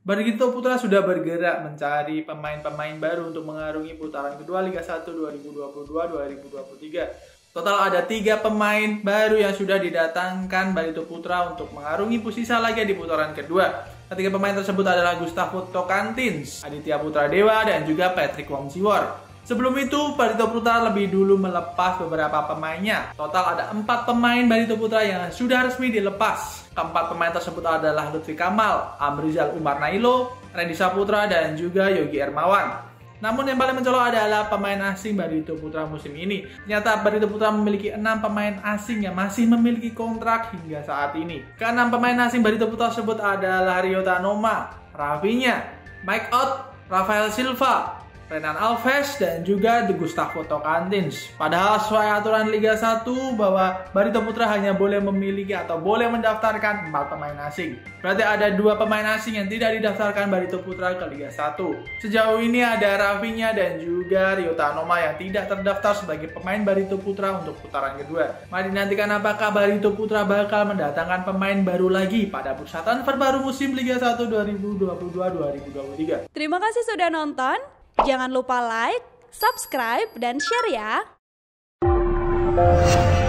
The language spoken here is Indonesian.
Barito Putra sudah bergerak mencari pemain-pemain baru untuk mengarungi putaran kedua Liga 1 2022-2023. Total ada 3 pemain baru yang sudah didatangkan Barito Putra untuk mengarungi posisi laga di putaran kedua. Ketiga pemain tersebut adalah Gustavo Tocantins, Aditya Putra Dewa, dan juga Patrick Wongsiwon. Sebelum itu, Barito Putra lebih dulu melepas beberapa pemainnya. Total ada 4 pemain Barito Putra yang sudah resmi dilepas. Keempat pemain tersebut adalah Lutfi Kamal, Amrizal Umar Nailo, Randy Saputra, dan juga Yogi Hermawan. Namun yang paling mencolok adalah pemain asing Barito Putra musim ini. Ternyata Barito Putra memiliki 6 pemain asing yang masih memiliki kontrak hingga saat ini. Ke-6 pemain asing Barito Putra tersebut adalah Ryota Noma, Rafinha, Mike Ott, Rafael Silva, Renan Alves, dan juga Gustavo Tocantins. Padahal sesuai aturan Liga 1 bahwa Barito Putra hanya boleh memiliki atau boleh mendaftarkan 4 pemain asing. Berarti ada 2 pemain asing yang tidak didaftarkan Barito Putra ke Liga 1. Sejauh ini ada Rafinha dan juga Ryota Noma yang tidak terdaftar sebagai pemain Barito Putra untuk putaran kedua. Mari dinantikan apakah Barito Putra bakal mendatangkan pemain baru lagi pada bursa transfer baru musim Liga 1 2022-2023. Terima kasih sudah nonton. Jangan lupa like, subscribe, dan share ya.